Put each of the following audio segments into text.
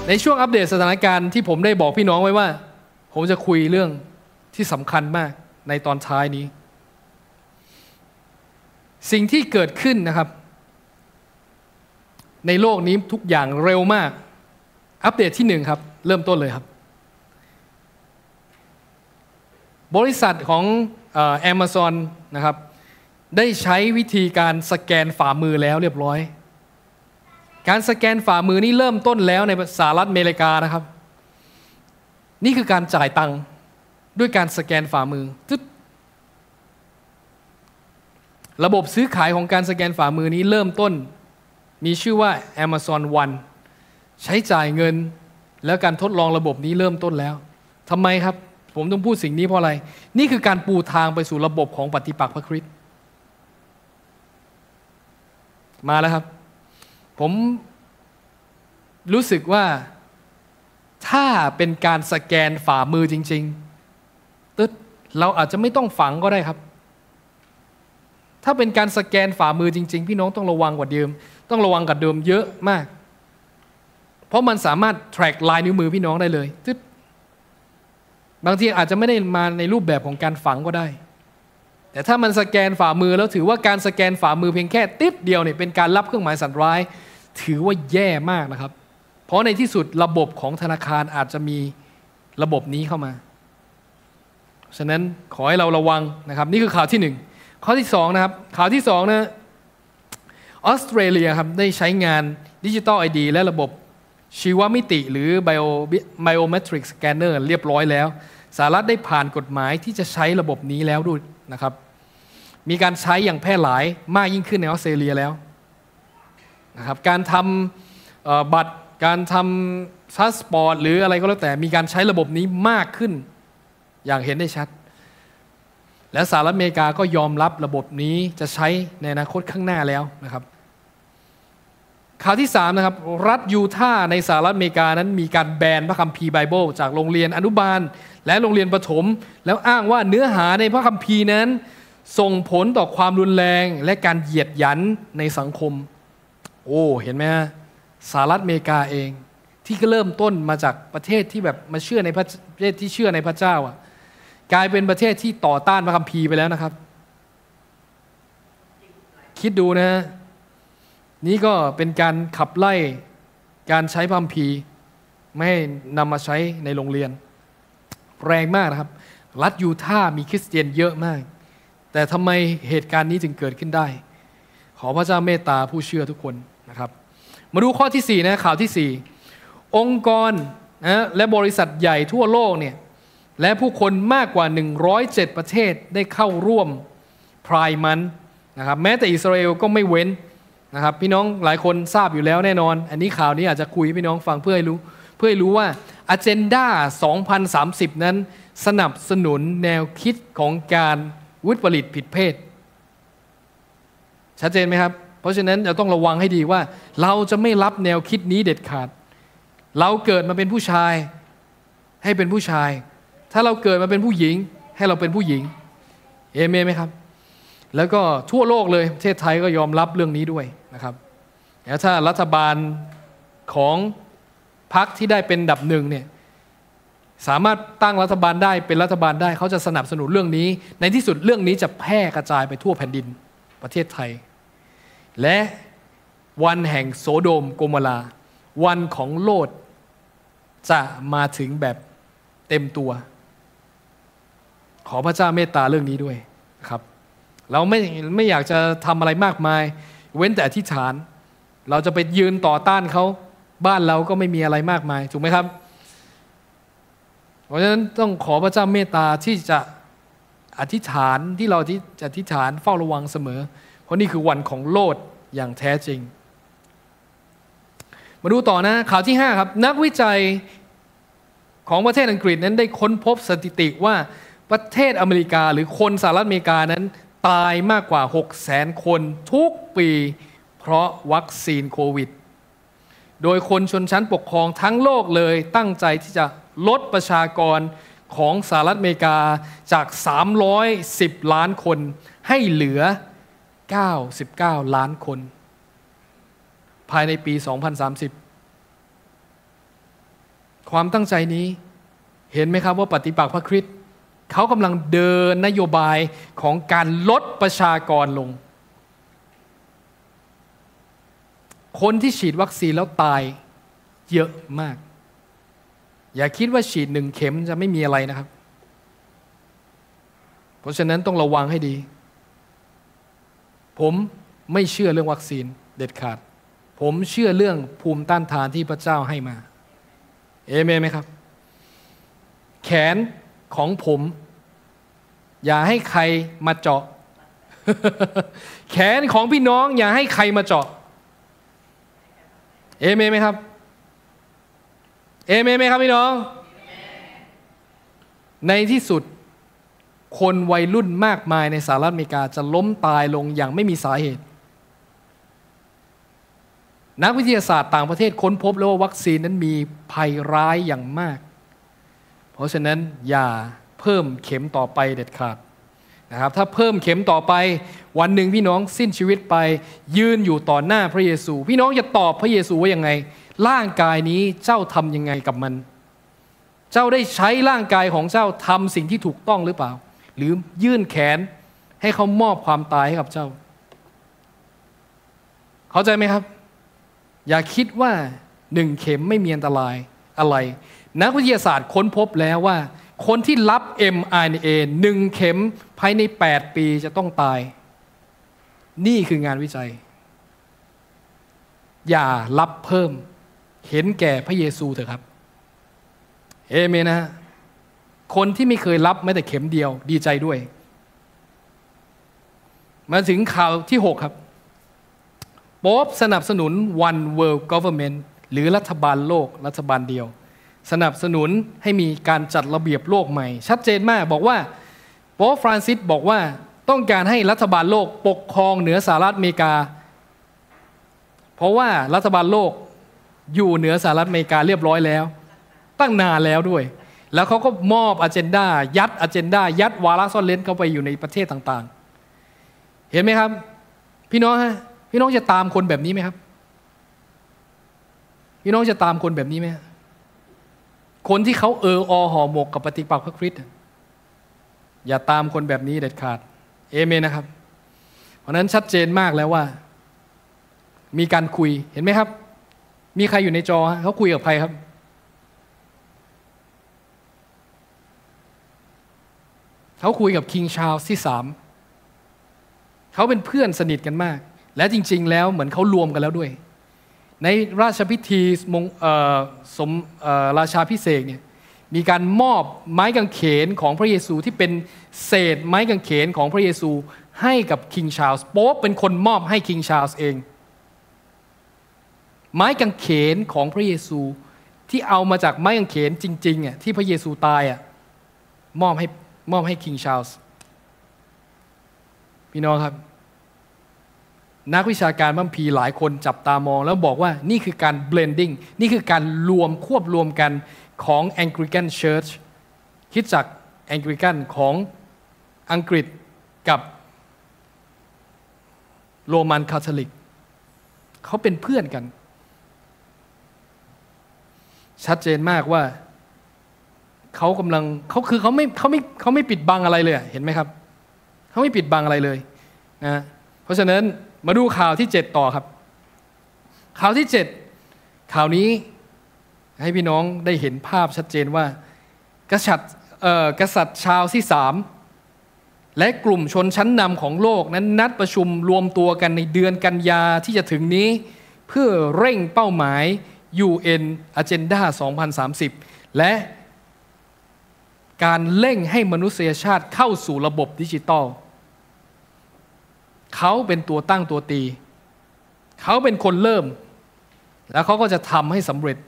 ในช่วงอัปเดตสถานการณ์ที่ผมได้บอกพี่น้องไว้ว่าผมจะคุยเรื่องที่สำคัญมากในตอนท้ายนี้สิ่งที่เกิดขึ้นนะครับในโลกนี้ทุกอย่างเร็วมากอัปเดตที่1ครับเริ่มต้นเลยครับบริษัทของAmazon นะครับได้ใช้วิธีการสแกนฝ่ามือแล้วเรียบร้อยการสแกนฝ่ามือนี้เริ่มต้นแล้วในสหรัฐอเมริกานะครับนี่คือการจ่ายตังค์ด้วยการสแกนฝ่ามือระบบซื้อขายของการสแกนฝ่ามือนี้เริ่มต้นมีชื่อว่า Amazon One ใช้จ่ายเงินแล้วการทดลองระบบนี้เริ่มต้นแล้วทำไมครับผมต้องพูดสิ่งนี้เพราะอะไรนี่คือการปูทางไปสู่ระบบของปฏิปักษ์พระคริสต์มาแล้วครับผมรู้สึกว่าถ้าเป็นการสแกนฝ่ามือจริงๆเราอาจจะไม่ต้องฝังก็ได้ครับถ้าเป็นการสแกนฝ่ามือจริงๆพี่น้องต้องระวังกว่าเดิมต้องระวังกับเดิมเยอะมากเพราะมันสามารถ track ลายนิ้วมือพี่น้องได้เลยบางทีอาจจะไม่ได้มาในรูปแบบของการฝังก็ได้แต่ถ้ามันสแกนฝ่ามือแล้วถือว่าการสแกนฝ่ามือเพียงแค่ติ๊บเดียวเนี่ยเป็นการรับเครื่องหมายสัญร้ายถือว่าแย่มากนะครับเพราะในที่สุดระบบของธนาคารอาจจะมีระบบนี้เข้ามาฉะนั้นขอให้เราระวังนะครับนี่คือข่าวที่1ข้อที่2นะครับข่าวที่2นะออสเตรเลียครับได้ใช้งานดิจิทัล ID และระบบชีวมิติหรือ Biometric Scanner เรียบร้อยแล้วสหรัฐได้ผ่านกฎหมายที่จะใช้ระบบนี้แล้วด้วยนะครับมีการใช้อย่างแพร่หลายมากยิ่งขึ้นในออสเตรเลียแล้วนะครับการทำบัตรการทำพาสปอร์ตหรืออะไรก็แล้วแต่มีการใช้ระบบนี้มากขึ้นอย่างเห็นได้ชัดและสหรัฐอเมริกาก็ยอมรับระบบนี้จะใช้ในอนาคตข้างหน้าแล้วนะครับข่าวที่3นะครับรัฐยูทาห์ในสหรัฐอเมริกานั้นมีการแบนพระคัมภีร์ไบเบิลจากโรงเรียนอนุบาลและโรงเรียนประถมแล้วอ้างว่าเนื้อหาในพระคัมภีร์นั้นส่งผลต่อความรุนแรงและการเหยียดหยันในสังคมโอ้เห็นไหมฮะสหรัฐอเมริกาเองที่ก็เริ่มต้นมาจากประเทศที่แบบมาเชื่อในประเทศที่เชื่อในพระเจ้าอ่ะกลายเป็นประเทศที่ต่อต้านพระคัมภีร์ไปแล้วนะครับคิดดูนะนี่ก็เป็นการขับไล่การใช้พระคัมภีร์ไม่ให้นำมาใช้ในโรงเรียนแรงมากนะครับรัฐยูทาห์มีคริสเตียนเยอะมากแต่ทำไมเหตุการณ์นี้ถึงเกิดขึ้นได้ขอพระเจ้าเมตตาผู้เชื่อทุกคนนะครับมาดูข้อที่4นะข่าวที่4องค์กรนะและบริษัทใหญ่ทั่วโลกเนี่ยและผู้คนมากกว่า107ประเทศได้เข้าร่วมพรายมันนะครับแม้แต่อิสราเอลก็ไม่เว้นนะครับพี่น้องหลายคนทราบอยู่แล้วแน่นอนอันนี้ข่าวนี้อาจจะคุยให้พี่น้องฟังเพื่อให้รู้ว่า Agenda 2030 นั้นสนับสนุนแนวคิดของการวิปริตผิดเพศชัดเจนไหมครับเพราะฉะนั้นเราต้องระวังให้ดีว่าเราจะไม่รับแนวคิดนี้เด็ดขาดเราเกิดมาเป็นผู้ชายให้เป็นผู้ชายถ้าเราเกิดมาเป็นผู้หญิงให้เราเป็นผู้หญิงเอเมนไหมครับแล้วก็ทั่วโลกเลยประเทศไทยก็ยอมรับเรื่องนี้ด้วยนะครับแล้วถ้ารัฐบาลของพรรคที่ได้เป็นอันดับ1เนี่ยสามารถตั้งรัฐบาลได้เป็นรัฐบาลได้เขาจะสนับสนุนเรื่องนี้ในที่สุดเรื่องนี้จะแพร่กระจายไปทั่วแผ่นดินประเทศไทยและวันแห่งโสโดมโกโมราวันของโลดจะมาถึงแบบเต็มตัวขอพระเจ้าเมตตาเรื่องนี้ด้วยครับเราไม่อยากจะทำอะไรมากมายเว้นแต่อธิษฐานเราจะไปยืนต่อต้านเขาบ้านเราก็ไม่มีอะไรมากมายถูกไหมครับเพราะฉะนั้นต้องขอพระเจ้าเมตตาที่จะอธิษฐานที่เราจะอธิษฐานเฝ้าระวังเสมอเพราะนี่คือวันของโลดอย่างแท้จริงมาดูต่อนะข่าวที่5ครับนักวิจัยของประเทศอังกฤษนั้นได้ค้นพบสถิติว่าประเทศอเมริกาหรือคนสหรัฐอเมริกานั้นตายมากกว่า 600,000 คนทุกปีเพราะวัคซีนโควิดโดยคนชนชั้นปกครองทั้งโลกเลยตั้งใจที่จะลดประชากรของสหรัฐอเมริกาจาก310ล้านคนให้เหลือ99ล้านคนภายในปี2030 ความตั้งใจนี้เห็นไหมครับว่าปฏิปักษ์พระคริสต์เขากำลังเดินนโยบายของการลดประชากรลงคนที่ฉีดวัคซีนแล้วตายเยอะมากอย่าคิดว่าฉีด1 เข็มจะไม่มีอะไรนะครับเพราะฉะนั้นต้องระวังให้ดีผมไม่เชื่อเรื่องวัคซีนเด็ดขาดผมเชื่อเรื่องภูมิต้านทานที่พระเจ้าให้มาเอเมนไหมครับแขนของผมอย่าให้ใครมาเจาะ แขนของพี่น้องอย่าให้ใครมาเจาะเอเมนไหมครับเอเมนไหมครับพี่น้องในที่สุดคนวัยรุ่นมากมายในสหรัฐอเมริกาจะล้มตายลงอย่างไม่มีสาเหตุนักวิทยาศาสตร์ต่างประเทศค้นพบแล้วว่าวัคซีนนั้นมีภัยร้ายอย่างมากเพราะฉะนั้นอย่าเพิ่มเข็มต่อไปเด็ดขาดนะครับถ้าเพิ่มเข็มต่อไปวันหนึ่งพี่น้องสิ้นชีวิตไปยืนอยู่ต่อหน้าพระเยซูพี่น้องจะตอบพระเยซูว่ายังไงร่างกายนี้เจ้าทำยังไงกับมันเจ้าได้ใช้ร่างกายของเจ้าทำสิ่งที่ถูกต้องหรือเปล่าหรือยื่นแขนให้เขามอบความตายให้กับเจ้าเข้าใจไหมครับอย่าคิดว่า1 เข็มไม่มีอันตรายอะไรนักวิทยาศาสตร์ค้นพบแล้วว่าคนที่รับ mRNA 1 เข็มภายใน8 ปีจะต้องตายนี่คืองานวิจัยอย่ารับเพิ่มเห็นแก่พระเยซูเถอะครับเอเมนนะคนที่ไม่เคยรับแม้แต่เข็มเดียวดีใจด้วยมาถึงข่าวที่6ครับโป๊ปสนับสนุน One World Government หรือรัฐบาลโลกรัฐบาลเดียวสนับสนุนให้มีการจัดระเบียบโลกใหม่ชัดเจนมากบอกว่าโป๊ปฟรานซิสบอกว่าต้องการให้รัฐบาลโลกปกครองเหนือสหรัฐอเมริกาเพราะว่ารัฐบาลโลกอยู่เหนือสหรัฐอเมริกาเรียบร้อยแล้วตั้งนานแล้วด้วยแล้วเขาก็มอบอเจนดายัดวาระซ่อนเร้นเข้าไปอยู่ในประเทศต่างๆเห็นไหมครับพี่น้องฮะพี่น้องจะตามคนแบบนี้ไหมครับพี่น้องจะตามคนแบบนี้ไหมคนที่เขาห่อหมกกับปฏิปักษ์พระคริสต์อย่าตามคนแบบนี้เด็ดขาดเอเมนนะครับเพราะนั้นชัดเจนมากแล้วว่ามีการคุยเห็นไหมครับมีใครอยู่ในจอเขาคุยกับใครครับเขาคุยกับคิงชาร์ลส์ที่3เขาเป็นเพื่อนสนิทกันมากและจริงๆแล้วเหมือนเขารวมกันแล้วด้วยในราชพิธีราชาพิเศษเนี่ยมีการมอบไม้กางเขนของพระเยซูที่เป็นเศษไม้กางเขนของพระเยซูให้กับคิงชาร์ลส์โป๊ปเป็นคนมอบให้คิงชาร์ลส์เองไม้กางเขนของพระเยซูที่เอามาจากไม้กางเขนจริงๆที่พระเยซูตายมอบให้คิงชาร์ลส์พี่น้องครับนักวิชาการพระคัมภีร์หลายคนจับตามองแล้วบอกว่านี่คือการ blending นี่คือการควบรวมกันของ Anglican Church คริสตจักร Anglican ของอังกฤษกับโรมันคาทอลิกเขาเป็นเพื่อนกันชัดเจนมากว่าเขากำลังเขาไม่ปิดบังอะไรเลยเห็นไหมครับเขาไม่ปิดบังอะไรเลยนะเพราะฉะนั้นมาดูข่าวที่7ต่อครับข่าวที่7ข่าวนี้ให้พี่น้องได้เห็นภาพชัดเจนว่ากษัตริย์ชาวที่3และกลุ่มชนชั้นนำของโลกนั้นนัดประชุมรวมตัวกันในเดือนกันยาที่จะถึงนี้เพื่อเร่งเป้าหมาย UN Agenda 2030 และการเร่งให้มนุษยชาติเข้าสู่ระบบดิจิทัลเขาเป็นตัวตั้งตัวตีเขาเป็นคนเริ่มแล้วเขาก็จะทำให้สำเร็จ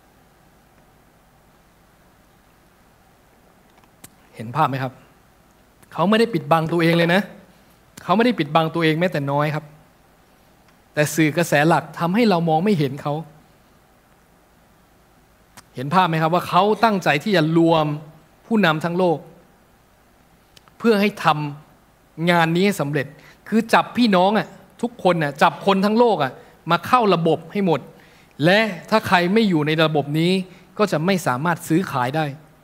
เห็นภาพไหมครับเขาไม่ได้ปิดบังตัวเองเลยนะเขาไม่ได้ปิดบังตัวเองแม้แต่น้อยครับแต่สื่อกระแสหลักทำให้เรามองไม่เห็นเขาเห็นภาพไหมครับว่าเขาตั้งใจที่จะรวมผู้นำทั้งโลกเพื่อให้ทำงานนี้ให้สำเร็จคือจับพี่น้องทุกคนจับคนทั้งโลกมาเข้าระบบให้หมดและถ้าใครไม่อยู่ในระบบนี้ก็จะไม่สามารถซื้อขายได้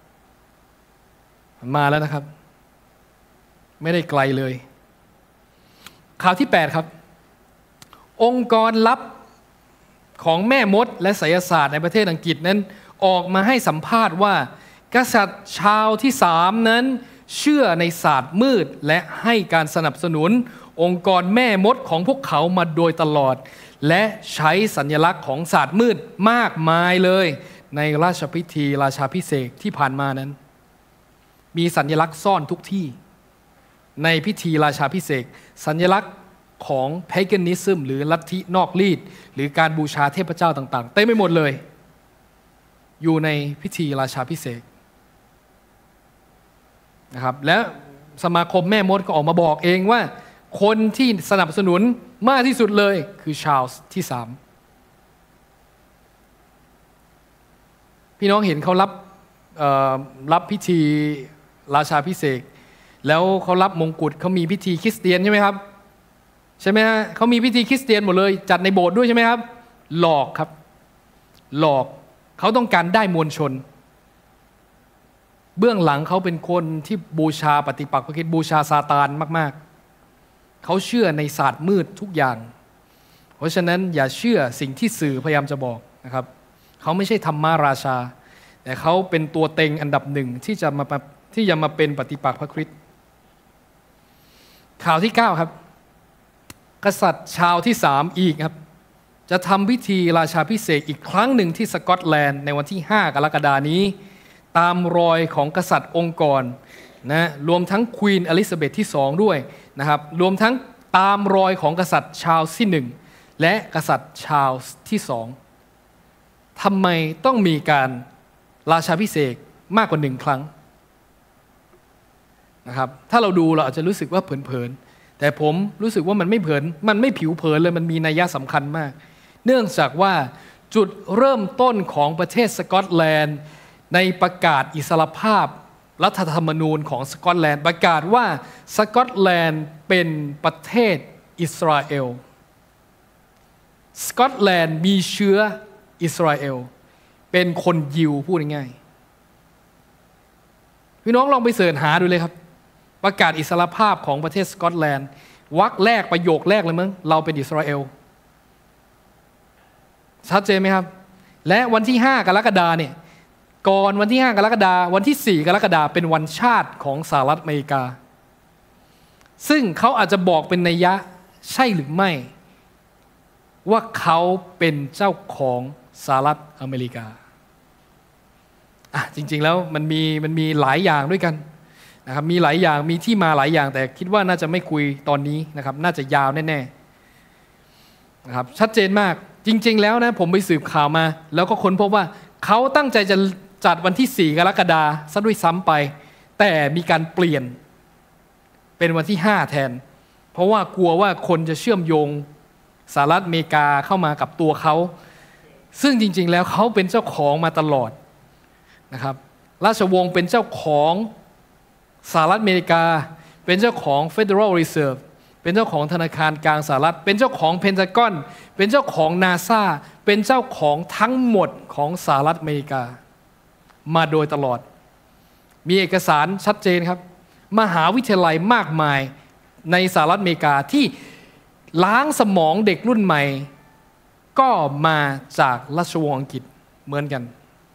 มาแล้วนะครับไม่ได้ไกลเลยข่าวที่8ครับองค์กรลับของแม่มดและไสยศาสตร์ในประเทศอังกฤษนั้นออกมาให้สัมภาษณ์ว่ากษัตริย์ชาวที่3นั้นเชื่อในศาสตร์มืดและให้การสนับสนุนองค์กรแม่มดของพวกเขามาโดยตลอดและใช้สัญลักษณ์ของศาสตร์มืดมากมายเลยในราชพิธีราชาภิเษกที่ผ่านมานั้นมีสัญลักษณ์ซ่อนทุกที่ในพิธีราชาภิเษกสัญลักษณ์ของ paganism หรือลัทธินอกรีดหรือการบูชาเทพเจ้าต่างๆเต็มไปหมดเลยอยู่ในพิธีราชาภิเษกนะครับและสมาคมแม่มดก็ออกมาบอกเองว่าคนที่สนับสนุนมากที่สุดเลยคือชาร์ลส์ที่3พี่น้องเห็นเขารับพิธีราชาภิเษกแล้วเขารับมงกุฎเขามีพิธีคริสเตียนใช่ไหมครับใช่ไหมฮะเขามีพิธีคริสเตียนหมดเลยจัดในโบสถ์ด้วยใช่ไหมครับหลอกครับหลอกเขาต้องการได้มวลชนเบื้องหลังเขาเป็นคนที่บูชาปฏิปักษ์พระคริสต์บูชาซาตานมากๆเขาเชื่อในศาสตร์มืดทุกอย่างเพราะฉะนั้นอย่าเชื่อสิ่งที่สื่อพยายามจะบอกนะครับเขาไม่ใช่ธรรมาราชาแต่เขาเป็นตัวเต็งอันดับหนึ่งที่จะมาเป็นปฏิปักษ์พระคริสต์ข่าวที่9ครับกษัตริย์ชาวที่3อีกครับจะทำพิธีราชาภิเษกอีกครั้งหนึ่งที่สกอตแลนด์ในวันที่5 กรกฎาคมนี้ตามรอยของกษัตริย์องค์กรนะรวมทั้งควีนอลิซาเบธที่2ด้วยนะครับรวมทั้งตามรอยของกษัตริย์ชาร์ลส์ที่1และกษัตริย์ชาร์ลส์ที่2ทำไมต้องมีการราชาภิเษกมากกว่า1 ครั้งนะครับถ้าเราดูเราอาจจะรู้สึกว่าเผินๆแต่ผมรู้สึกว่ามันไม่เผินมันไม่ผิวเผินเลยมันมีนัยสำคัญมากเนื่องจากว่าจุดเริ่มต้นของประเทศสกอตแลนด์ในประกาศอิสรภาพรัฐธรรมนูญของสกอตแลนด์ประกาศว่าสกอตแลนด์เป็นประเทศอิสราเอลสกอตแลนด์มีเชื้ออิสราเอลเป็นคนยิวพูดง่ายๆพี่น้องลองไปเสิร์ชหาดูเลยครับประกาศอิสรภาพของประเทศสกอตแลนด์วรรคแรกประโยคแรกเลยมั้งเราเป็นอิสราเอลชัดเจนไหมครับและวันที่5 กรกฎาคมเนี่ยก่อนวันที่5 กรกฎาคมวันที่4 กรกฎาคมเป็นวันชาติของสหรัฐอเมริกาซึ่งเขาอาจจะบอกเป็นนัยยะใช่หรือไม่ว่าเขาเป็นเจ้าของสหรัฐอเมริกาจริงๆแล้วมันมีหลายอย่างด้วยกันนะครับมีหลายอย่างมีที่มาหลายอย่างแต่คิดว่าน่าจะไม่คุยตอนนี้นะครับน่าจะยาวแน่ๆนะครับชัดเจนมากจริงๆแล้วนะผมไปสืบข่าวมาแล้วก็ค้นพบว่าเขาตั้งใจจะจัดวันที่4 กรกฎาคมซะด้วยซ้ำไปแต่มีการเปลี่ยนเป็นวันที่5แทนเพราะว่ากลัวว่าคนจะเชื่อมโยงสหรัฐอเมริกาเข้ามากับตัวเขาซึ่งจริงๆแล้วเขาเป็นเจ้าของมาตลอดนะครับราชวงศ์เป็นเจ้าของสหรัฐอเมริกาเป็นเจ้าของ Federal Reserve เป็นเจ้าของธนาคารกลางสหรัฐเป็นเจ้าของเพนทากอนเป็นเจ้าของนาซาเป็นเจ้าของทั้งหมดของสหรัฐอเมริกามาโดยตลอดมีเอกสารชัดเจนครับมหาวิทยาลัยมากมายในสหรัฐอเมริกาที่ล้างสมองเด็กรุ่นใหม่ก็มาจากราชวงศ์อังกฤษเหมือนกัน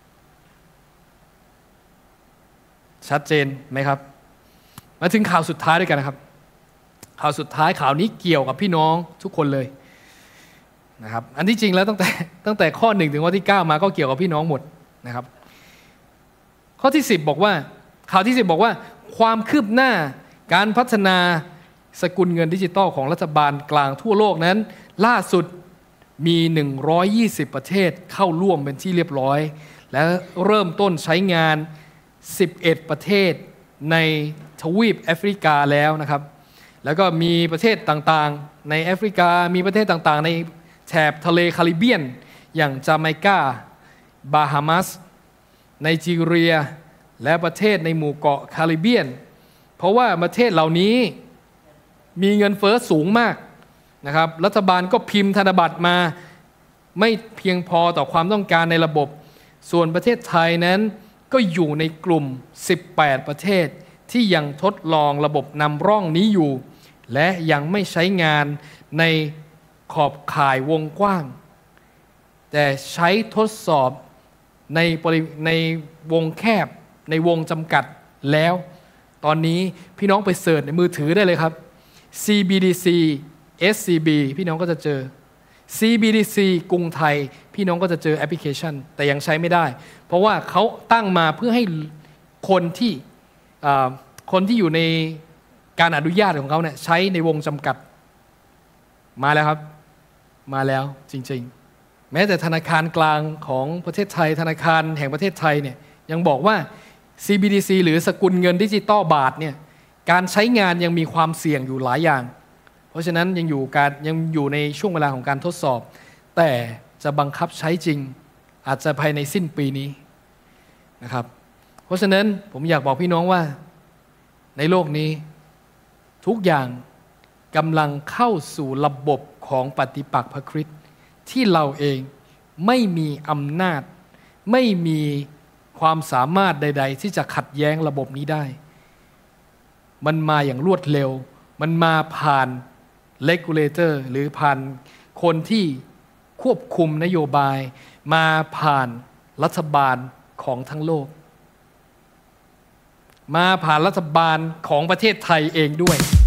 ชัดเจนไหมครับมาถึงข่าวสุดท้ายด้วยกันนะครับข่าวสุดท้ายข่าวนี้เกี่ยวกับพี่น้องทุกคนเลยนะครับอันที่จริงแล้วตั้งแต่ข้อ1ถึงข้อที่9มาก็เกี่ยวกับพี่น้องหมดนะครับข้อที่10บอกว่าข่าวที่10บอกว่าความคืบหน้าการพัฒนาสกุลเงินดิจิตอลของรัฐบาลกลางทั่วโลกนั้นล่าสุดมี120ประเทศเข้าร่วมเป็นที่เรียบร้อยและเริ่มต้นใช้งาน11ประเทศในทวีปแอฟริกาแล้วนะครับแล้วก็มีประเทศต่างๆในแอฟริกามีประเทศต่างๆในแถบทะเลคาริบเบียนอย่างจาเมกาบาฮามัสไนจีเรียและประเทศในหมู่เกาะคาริบเบียนเพราะว่าประเทศเหล่านี้มีเงินเฟ้อสูงมากนะครับรัฐบาลก็พิมพ์ธนบัตรมาไม่เพียงพอต่อความต้องการในระบบส่วนประเทศไทยนั้นก็อยู่ในกลุ่ม 18 ประเทศที่ยังทดลองระบบนำร่องนี้อยู่และยังไม่ใช้งานในขอบข่ายวงกว้างแต่ใช้ทดสอบในวงแคบในวงจำกัดแล้วตอนนี้พี่น้องไปเสิร์ชในมือถือได้เลยครับ CBDC SCB พี่น้องก็จะเจอ CBDC กรุงไทยพี่น้องก็จะเจอแอปพลิเคชันแต่ยังใช้ไม่ได้เพราะว่าเขาตั้งมาเพื่อให้คนที่อยู่ในการอนุญาตของเขาเนี่ยใช้ในวงจำกัดมาแล้วครับมาแล้วจริงๆแม้แต่ธนาคารกลางของประเทศไทยธนาคารแห่งประเทศไทยเนี่ยยังบอกว่า CBDC หรือสกุลเงินดิจิตอลบาทเนี่ยการใช้งานยังมีความเสี่ยงอยู่หลายอย่างเพราะฉะนั้นยังอยู่ในช่วงเวลาของการทดสอบแต่จะบังคับใช้จริงอาจจะภายในสิ้นปีนี้นะครับเพราะฉะนั้นผมอยากบอกพี่น้องว่าในโลกนี้ทุกอย่างกำลังเข้าสู่ระบบของปฏิปักษ์พระคริสต์ที่เราเองไม่มีอำนาจไม่มีความสามารถใดๆที่จะขัดแย้งระบบนี้ได้มันมาอย่างรวดเร็วมันมาผ่านregulator หรือผ่านคนที่ควบคุมนโยบายมาผ่านรัฐบาลของทั้งโลกมาผ่านรัฐบาลของประเทศไทยเองด้วย